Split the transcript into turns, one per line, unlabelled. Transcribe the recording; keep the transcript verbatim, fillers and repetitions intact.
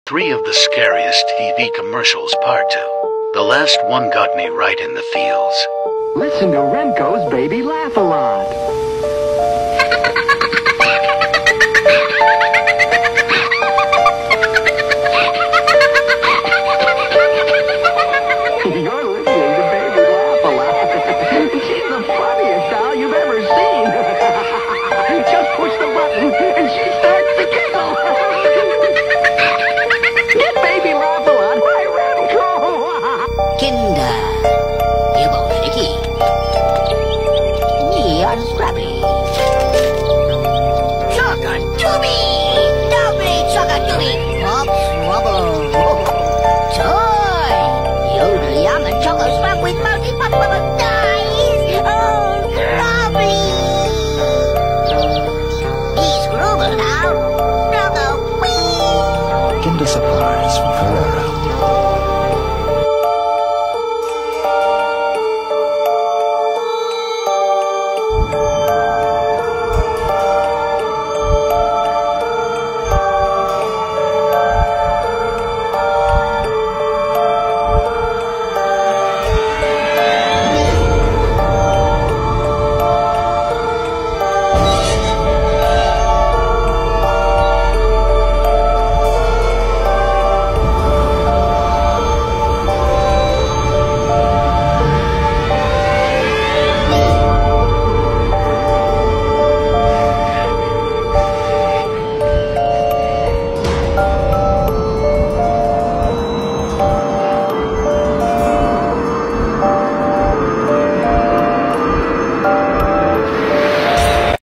Three of the scariest T V commercials, part two. The last one got me right in the feels.
Listen to Renko's Baby Laugh a Lot. You're listening to Baby Laugh a Lot. She's the funniest doll you've ever seen. Just push the button and she starts to giggle. Get Baby Laugh a Lot by Renko.
Kinder, überflüssig. Nie unscrappy. Chocodoobie, doubly chocodoobie. Hops, wobble. Toy, yodel yum and choco swap with multi-pop bubble dice. Oh, lovely. These groovers now. Choco wee.
Kinder Surprise from Ferrero.